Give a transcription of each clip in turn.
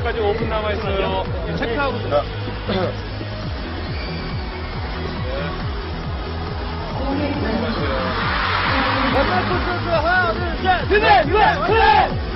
시작까지 5분 남아있어요. 체크아웃. 하나, 둘, 셋! 드네! 드네!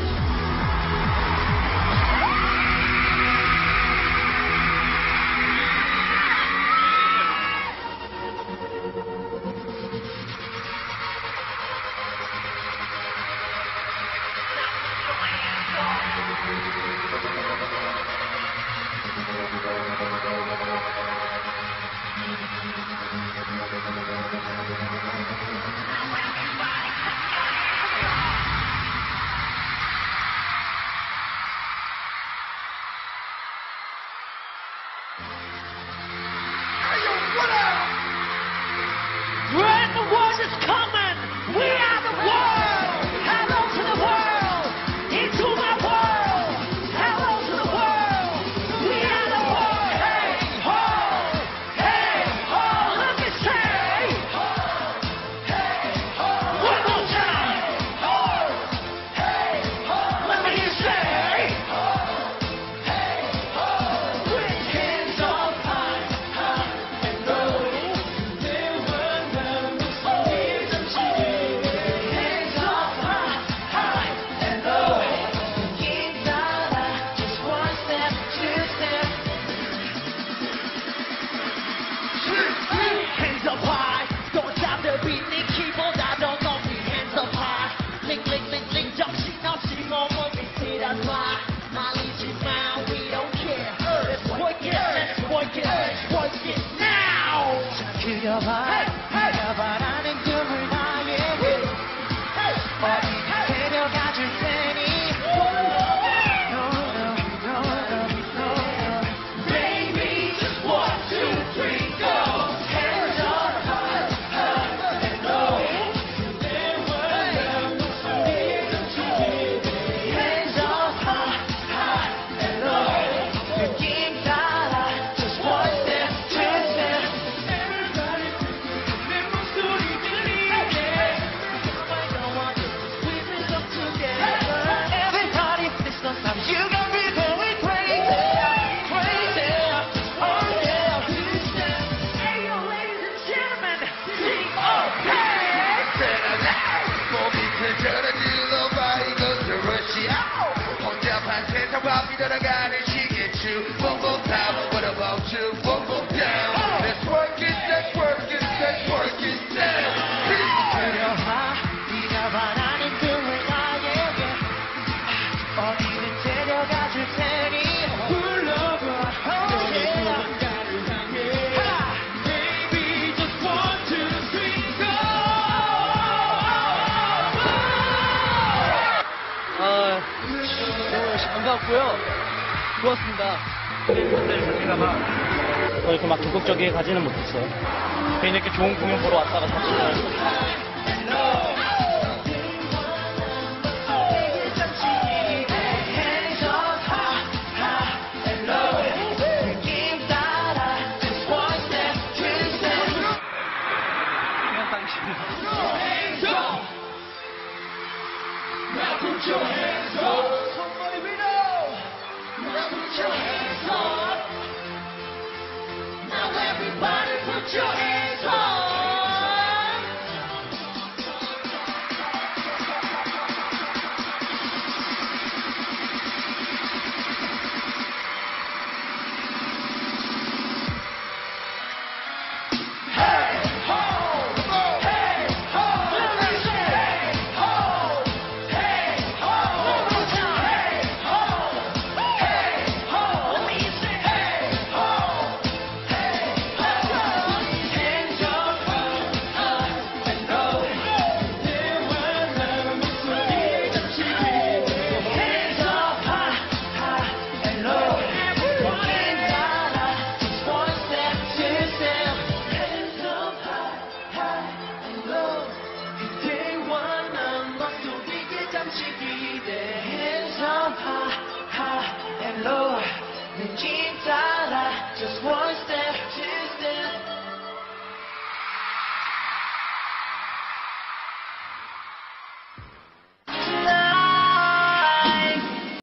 When the world is coming, we are the world. Hello to the world, into my world. Hello to the world, we are the world. Hey ho, let me say, hey ho, one more time. Hey ho, let me hear you say, hey ho, with hands up high, high and low. 바라는 꿈을 나에게 어디든 데려가 줄 테니 Baby, just 1, 2, 3, go. Hands up high, high and low. Hands up high, high and low. 느낌 따라 just one step, two step. 들어가는 시계추 boom boom down. What about you? Boom boom down. Let's work it, let's work it, let's work it down. 데려와 네가 바라는 꿈을 나에게 어디든 데려가 줄 테니 불러봐 Oh yeah Baby just 1, 2, 3 go 너무 반가웠고요. 좋았습니다. 이렇게 막 적극적이게 가지는 못했어요. 괜히 이렇게 좋은 공연 보러 왔다가 다시